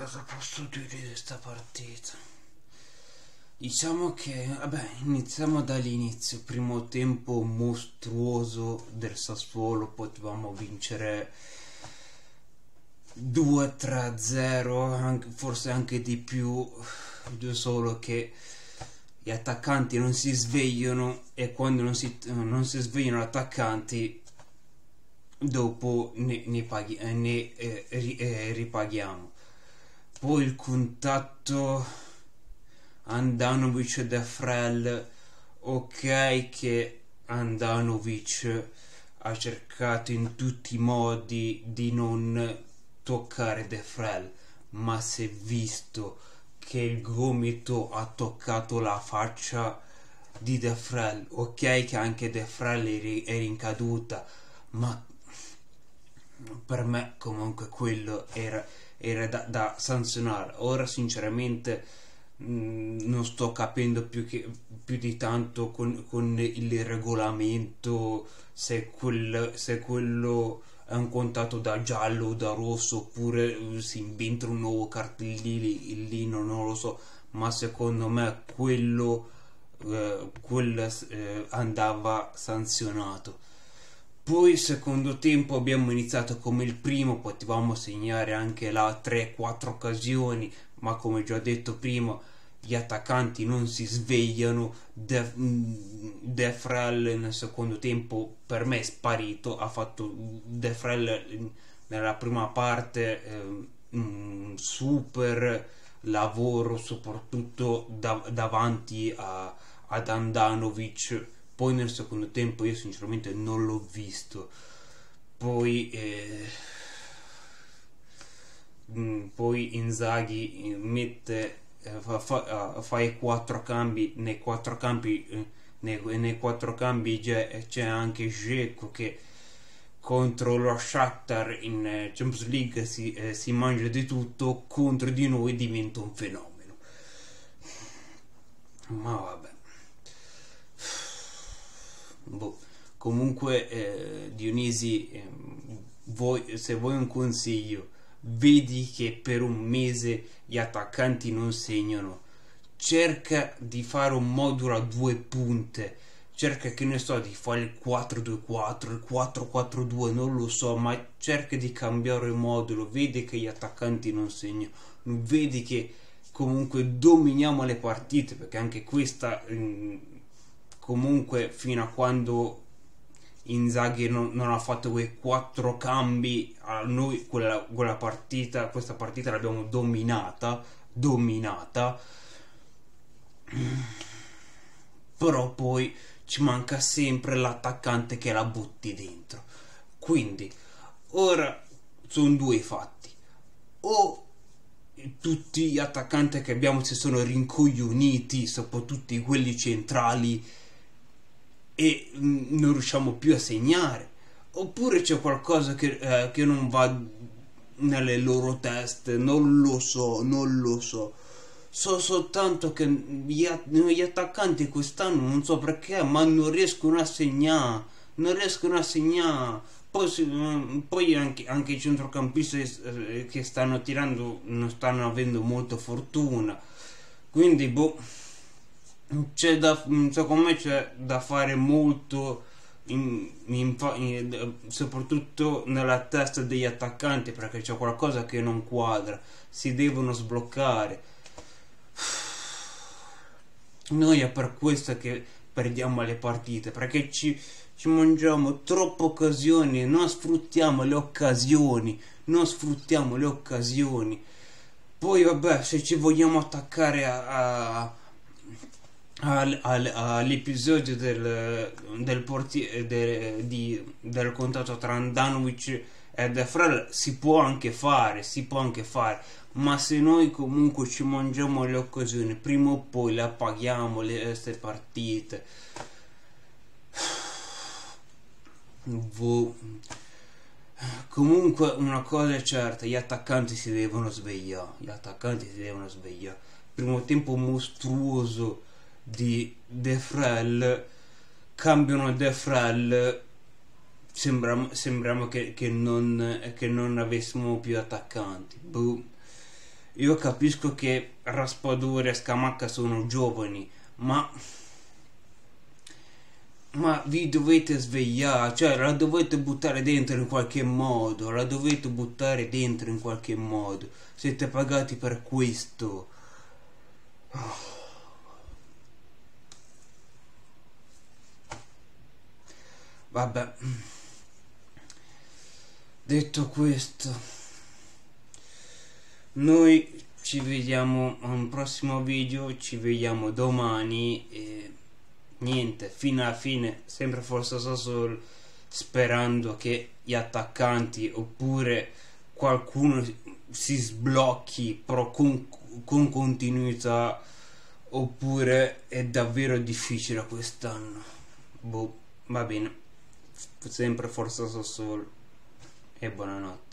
cosa posso dire di questa partita? Diciamo che, vabbè, iniziamo dall'inizio. Primo tempo mostruoso del Sassuolo, potevamo vincere 2-3-0, forse anche di più, solo che gli attaccanti non si svegliano e quando non si svegliano gli attaccanti dopo ripaghiamo. Poi il contatto Handanovic e De Frel, ok che Handanovic ha cercato in tutti i modi di non toccare De Frel, ma si è visto che il gomito ha toccato la faccia di De Frel, ok che anche De Frel era in caduta, ma per me comunque quello era da sanzionare. Ora sinceramente non sto capendo più di tanto con il regolamento se quello è un contatto da giallo o da rosso, oppure si inventa un nuovo cartellino, non lo so, ma secondo me quello andava sanzionato. Poi secondo tempo abbiamo iniziato come il primo, potevamo segnare anche là 3-4 occasioni, ma come già detto prima gli attaccanti non si svegliano. De Frel nel secondo tempo per me è sparito, ha fatto De Frel nella prima parte un super lavoro soprattutto davanti ad Handanovic. Poi nel secondo tempo io sinceramente non l'ho visto. Poi Inzaghi mette fa i quattro cambi. Nei quattro cambi c'è anche Dzeko che contro lo Shakhtar in Champions League si mangia di tutto, contro di noi diventa un fenomeno. Ma vabbè. Comunque Dionisi, se vuoi un consiglio, vedi che per un mese gli attaccanti non segnano, cerca di fare un modulo a due punte, cerca, che ne so, di fare il 4-2-4, il 4-4-2, non lo so, ma cerca di cambiare il modulo. Vedi che gli attaccanti non segnano, vedi che comunque dominiamo le partite, perché anche questa comunque fino a quando Inzaghi non ha fatto quei quattro cambi, noi questa partita l'abbiamo dominata, però poi ci manca sempre l'attaccante che la butti dentro. Quindi ora sono due i fatti: o tutti gli attaccanti che abbiamo si sono rincoglioniti, soprattutto quelli centrali, e non riusciamo più a segnare, oppure c'è qualcosa che non va nelle loro teste. Non lo so. So soltanto che gli attaccanti quest'anno non so perché, ma non riescono a segnare. Poi anche i centrocampisti che stanno tirando non stanno avendo molta fortuna. Quindi secondo me c'è da fare molto soprattutto nella testa degli attaccanti, perché c'è qualcosa che non quadra, si devono sbloccare. Noi è per questo che perdiamo le partite, perché ci mangiamo troppe occasioni, non sfruttiamo le occasioni. Poi vabbè, se ci vogliamo attaccare all'episodio del contatto tra Handanovic e De Frel, si può anche fare, ma se noi comunque ci mangiamo le occasioni, prima o poi le paghiamo queste partite. Comunque una cosa è certa: gli attaccanti si devono svegliare. Primo tempo mostruoso di De Frel, cambiano De Frel, sembriamo che non avessimo più attaccanti. Io capisco che Raspadori e Scamacca sono giovani, ma vi dovete svegliare, cioè la dovete buttare dentro in qualche modo, la dovete buttare dentro in qualche modo. Siete pagati per questo. Vabbè, detto questo, noi ci vediamo a un prossimo video, ci vediamo domani e niente, fino alla fine, sempre Forza Sassuolo, sperando che gli attaccanti oppure qualcuno si sblocchi però con continuità, oppure è davvero difficile quest'anno. Boh, va bene, sempre Forza Sassuolo e buonanotte.